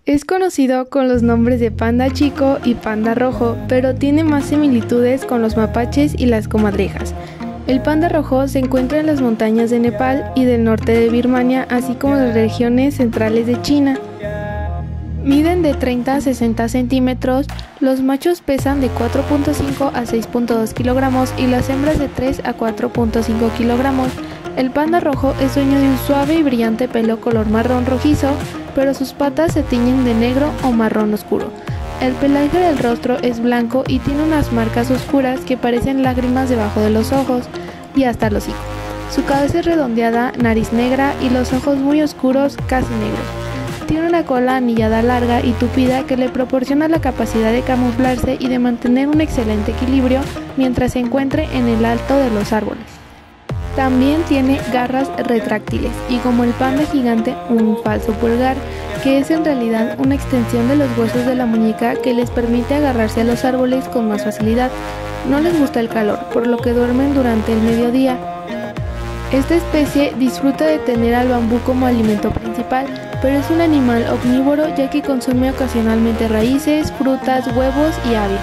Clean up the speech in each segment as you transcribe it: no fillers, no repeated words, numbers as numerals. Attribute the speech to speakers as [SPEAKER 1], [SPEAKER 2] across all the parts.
[SPEAKER 1] Es conocido con los nombres de panda chico y panda rojo, pero tiene más similitudes con los mapaches y las comadrejas. El panda rojo se encuentra en las montañas de Nepal y del norte de Birmania, así como en las regiones centrales de China. Miden de 30 a 60 centímetros, los machos pesan de 4.5 a 6.2 kilogramos y las hembras de 3 a 4.5 kilogramos. El panda rojo es dueño de un suave y brillante pelo color marrón rojizo, pero sus patas se tiñen de negro o marrón oscuro. El pelaje del rostro es blanco y tiene unas marcas oscuras que parecen lágrimas debajo de los ojos y hasta el hocico. Su cabeza es redondeada, nariz negra y los ojos muy oscuros, casi negros. Tiene una cola anillada larga y tupida que le proporciona la capacidad de camuflarse y de mantener un excelente equilibrio mientras se encuentre en el alto de los árboles. También tiene garras retráctiles y, como el panda gigante, un falso pulgar, que es en realidad una extensión de los huesos de la muñeca que les permite agarrarse a los árboles con más facilidad. No les gusta el calor, por lo que duermen durante el mediodía. Esta especie disfruta de tener al bambú como alimento principal, pero es un animal omnívoro ya que consume ocasionalmente raíces, frutas, huevos y aves.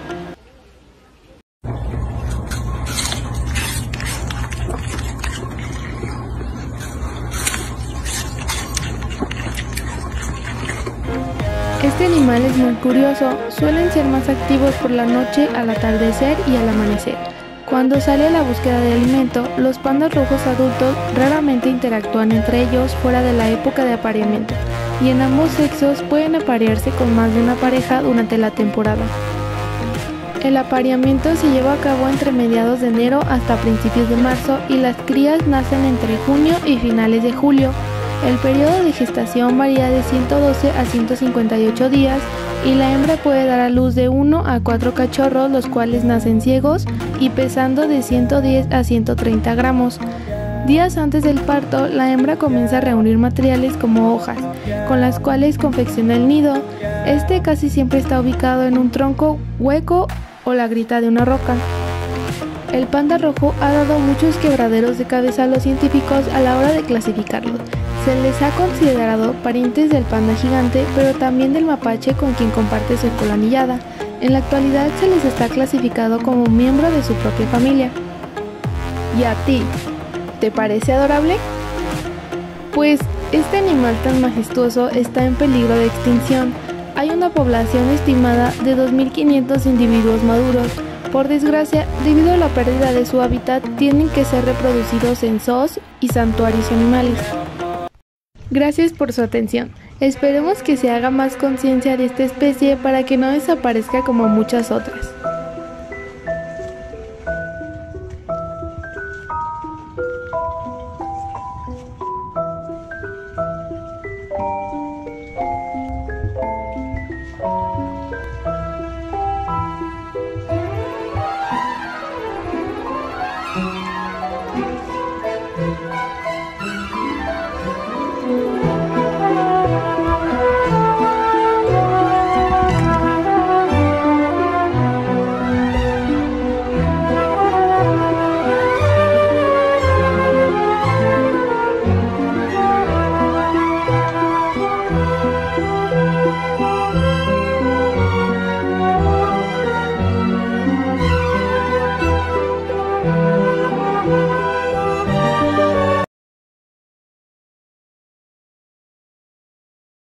[SPEAKER 1] Este animal es muy curioso, suelen ser más activos por la noche, al atardecer y al amanecer. Cuando sale a la búsqueda de alimento, los pandas rojos adultos raramente interactúan entre ellos fuera de la época de apareamiento, y en ambos sexos pueden aparearse con más de una pareja durante la temporada. El apareamiento se lleva a cabo entre mediados de enero hasta principios de marzo y las crías nacen entre junio y finales de julio. El periodo de gestación varía de 112 a 158 días y la hembra puede dar a luz de 1 a 4 cachorros, los cuales nacen ciegos y pesando de 110 a 130 gramos. Días antes del parto, la hembra comienza a reunir materiales como hojas, con las cuales confecciona el nido. Este casi siempre está ubicado en un tronco hueco o la grita de una roca. El panda rojo ha dado muchos quebraderos de cabeza a los científicos a la hora de clasificarlos. Se les ha considerado parientes del panda gigante, pero también del mapache con quien comparte su cola anillada. En la actualidad se les está clasificado como miembro de su propia familia. ¿Y a ti? ¿Te parece adorable? Pues este animal tan majestuoso está en peligro de extinción. Hay una población estimada de 2.500 individuos maduros. Por desgracia, debido a la pérdida de su hábitat, tienen que ser reproducidos en zoos y santuarios animales. Gracias por su atención. Esperemos que se haga más conciencia de esta especie para que no desaparezca como muchas otras.